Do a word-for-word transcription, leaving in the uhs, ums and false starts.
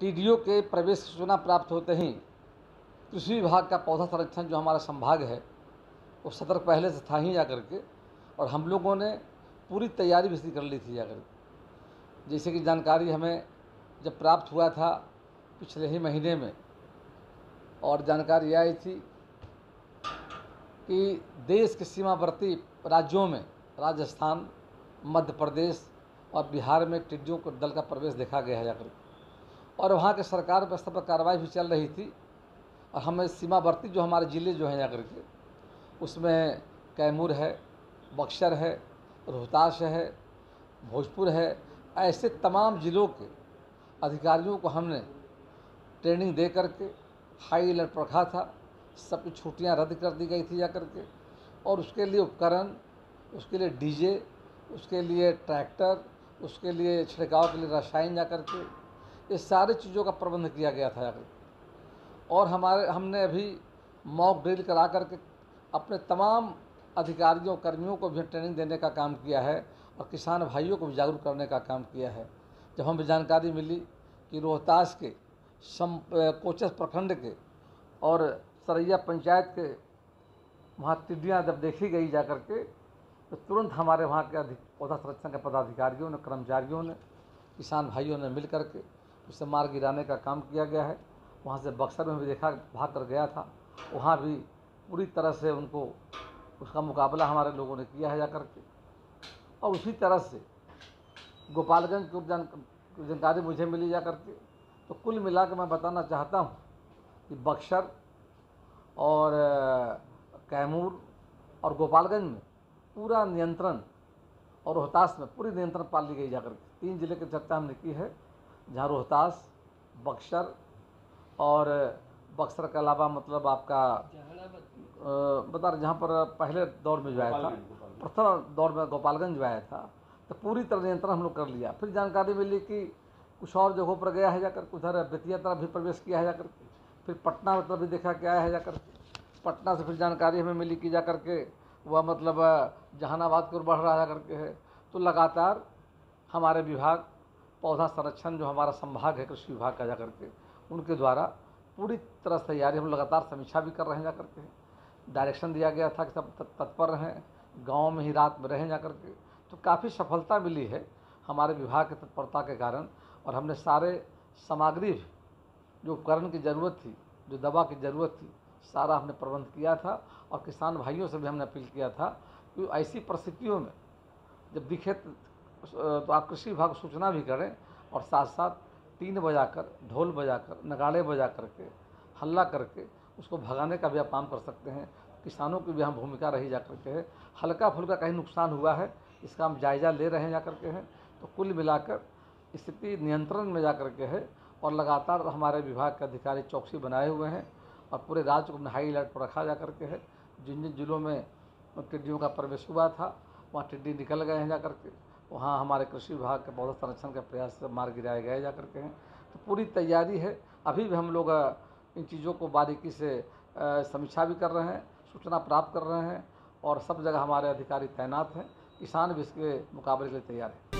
TDO के प्रवेश की सूचना प्राप्त होते ही कृषि विभाग का पौधा संरक्षण जो हमारा संभाग है वो सतर्क पहले से था ही जाकर के, और हम लोगों ने पूरी तैयारी भी इसकी कर ली थी जाकर के। जैसे कि जानकारी हमें जब प्राप्त हुआ था पिछले ही महीने में, और जानकारी आई थी कि देश के सीमावर्ती राज्यों में राजस्थान, मध्य प्रदेश और बिहार में टिड्डियों के दल का प्रवेश देखा गया है जाकर, और वहाँ के सरकार स्तर पर कार्रवाई भी चल रही थी। और हमें सीमावर्ती जो हमारे ज़िले जो हैं जाकर के, उसमें कैमूर है, बक्सर है, रोहतास है, भोजपुर है, ऐसे तमाम ज़िलों के अधिकारियों को हमने ट्रेनिंग दे करके हाई अलर्ट पर रखा था। सबकी छुट्टियां रद्द कर दी गई थी जाकर के, और उसके लिए उपकरण, उसके लिए डीजे, उसके लिए ट्रैक्टर, उसके लिए छिड़काव के लिए रसायन जाकर के, ये सारी चीज़ों का प्रबंध किया गया था जाकर। और हमारे हमने अभी मॉक ड्रिल करा करके अपने तमाम अधिकारियों कर्मियों को भी ट्रेनिंग देने का काम किया है, और किसान भाइयों को भी जागरूक करने का काम किया है। जब हमें जानकारी मिली कि रोहतास के सम कोचस प्रखंड के और सरैया पंचायत के वहाँ टिड्डियाँ जब देखी गई जाकर के, तो तुरंत हमारे वहाँ के अधिक पौधा संरक्षण के पदाधिकारियों ने, कर्मचारियों ने, किसान भाइयों ने मिल कर के उसे मार गिराने का काम किया गया है। वहाँ से बक्सर में भी देखा, भाग कर गया था, वहाँ भी पूरी तरह से उनको उसका मुकाबला हमारे लोगों ने किया है जाकर के। और उसी तरह से गोपालगंज की जान जानकारी मुझे मिली जाकर के। तो कुल मिला के मैं बताना चाहता हूँ कि बक्सर और कैमूर और गोपालगंज में पूरा नियंत्रण, और रोहतास में पूरी नियंत्रण पाल ली गई जाकर के। तीन जिले की चर्चा हमने की है, जहाँ रोहतास, बक्सर और बक्सर के अलावा मतलब आपका बता रहे जहाँ पर पहले दौर में जो आया था, प्रथम दौर में गोपालगंज जो आया था, तो पूरी तरह नियंत्रण हम लोग कर लिया। फिर जानकारी मिली कि कुछ और जगहों पर गया है जाकर, उधर बेतिया तरफ भी प्रवेश किया है जाकर, फिर पटना तरफ भी देखा क्या है जाकर। पटना से फिर जानकारी हमें मिली कि जाकर के वह मतलब जहानाबाद की ओर बढ़ रहा है करके है। तो लगातार हमारे विभाग पौधा संरक्षण जो हमारा संभाग है कृषि विभाग का जाकर के, उनके द्वारा पूरी तरह से तैयारी हम लगातार समीक्षा भी कर रहे हैं जाकर के। डायरेक्शन दिया गया था कि सब तत्पर रहें, गाँव में ही रात में रहें जाकर के। तो काफ़ी सफलता मिली है हमारे विभाग की तत्परता के कारण। और हमने सारे सामग्री भी, जो उपकरण की ज़रूरत थी, जो दवा की ज़रूरत थी, सारा हमने प्रबंध किया था। और किसान भाइयों से भी हमने अपील किया था कि ऐसी परिस्थितियों में जब दिखे तो आप कृषि विभाग को सूचना भी करें, और साथ साथ तीन बजाकर, ढोल बजाकर, नगाड़े बजा करके, हल्ला करके उसको भगाने का भी आप काम कर सकते हैं। किसानों की भी यहाँ भूमिका रही जा करके है। हल्का फुल्का कहीं नुकसान हुआ है, इसका हम जायज़ा ले रहे हैं जा करके हैं। तो कुल मिलाकर स्थिति नियंत्रण में जा करके है, और लगातार हमारे विभाग के अधिकारी चौकसी बनाए हुए हैं, और पूरे राज्य को हाई अलर्ट पर रखा जा करके है। जिन जिन जिलों में टिड्डियों का प्रवेश हुआ था, वहाँ टिड्डी निकल गए हैं जा करके, वहाँ हमारे कृषि विभाग के पौधा संरक्षण के प्रयास से मार गिराए गए जा करके हैं। तो पूरी तैयारी है। अभी भी हम लोग इन चीज़ों को बारीकी से समीक्षा भी कर रहे हैं, सूचना प्राप्त कर रहे हैं, और सब जगह हमारे अधिकारी तैनात हैं। किसान भी इसके मुकाबले के लिए तैयार है।